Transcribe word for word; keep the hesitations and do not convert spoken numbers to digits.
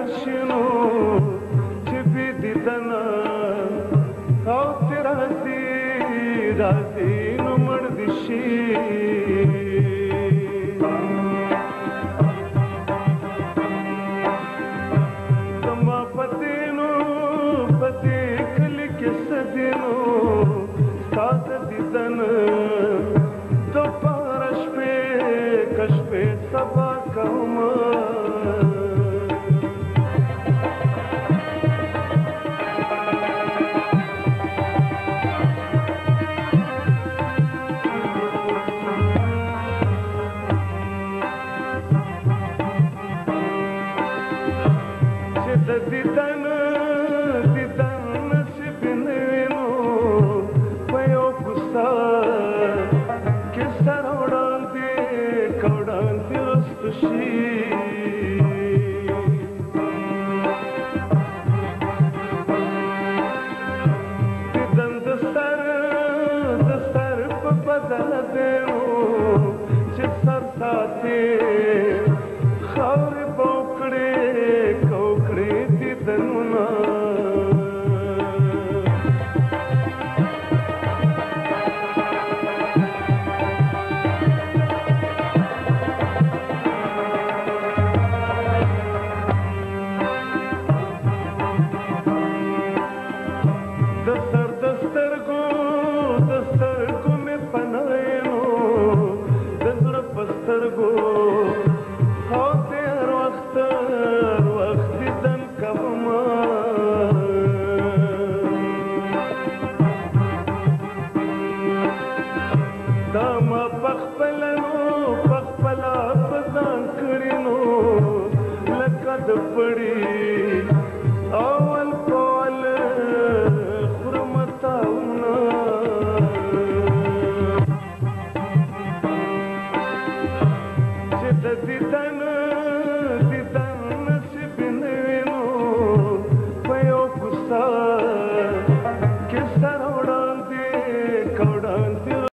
شنو چې بې دیدنه او چې راځي راځي نو مړ دې شي زما په دې نو په دې کلي کې څه دي نو ستا د دیدن دوپاره شپې که شپې سبا کومه دیدن دیدن نصیب نه وینو په یو کوڅه کې سر وړاندې کوړاندې رستو شي دیدن د سر د سر په بدل دی چې سر ساتي خاورې به وکړې دا ما پخپلنو